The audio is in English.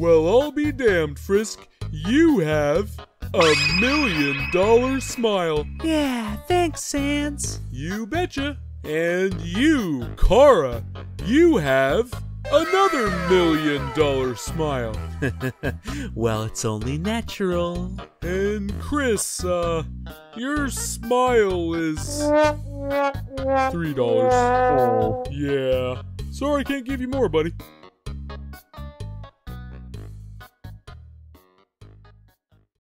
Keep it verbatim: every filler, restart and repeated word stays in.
Well, I'll be damned, Frisk. You have a million dollar smile. Yeah, thanks, Sans. You betcha. And you, Chara, you have another million dollar smile. Well, it's only natural. And Kris, uh, your smile is three dollars. Oh, yeah. Sorry, I can't give you more, buddy.